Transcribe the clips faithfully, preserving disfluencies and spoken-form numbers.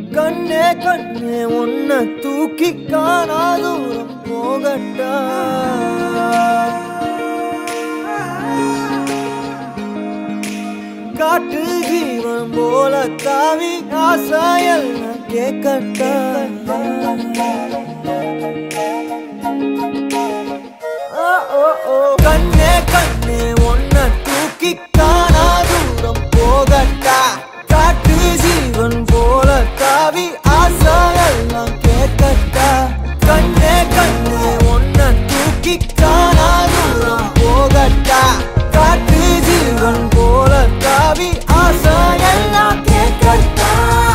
கண்ணே கண்ணே உன்னை தூக்கி காணா தூரம் போகட்டா காட்டு ஜீவன் போல தாவி ஆசாயெல்லாம் கேட்கட்டா கண்ணே கண்ணே உன்னை தூக்கி காணா தூரம் போகட்டா காட்டு ஜீவன் போல தாவி ஆசாயெல்லாம் கேட்கட்டா கண்ணே கண்ணே உன்னை தூக்கி காணா தூரம் போகட்டா காட்டு ஜீவன் போல தாவி ஆசாயெல்லாம் கேட்கட்டா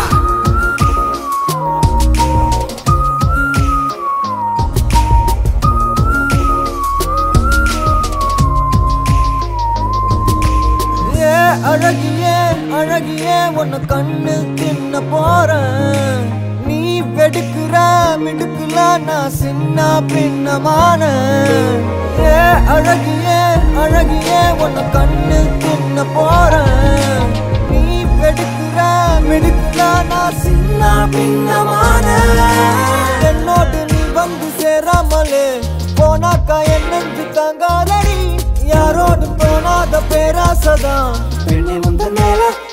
அழகியே அழகியே உன்னை கண்ணு தின்ன போறேன் நீ வெடுக்குற மிடுக்குல நான் சின்ன பின்னமான ஏ அழகியே அழகியே உன்னை கண்ணு தின்ன போறேன் நீ வெடுக்குற மிடுக்குல நான் சின்ன பின்னமான என்னோடு நீ வந்து சேராமலே போனாக்கா என்னென்று தாங்காதடி யாரோடு போனாத பேராசதான் பெண்ணே உந்த மேல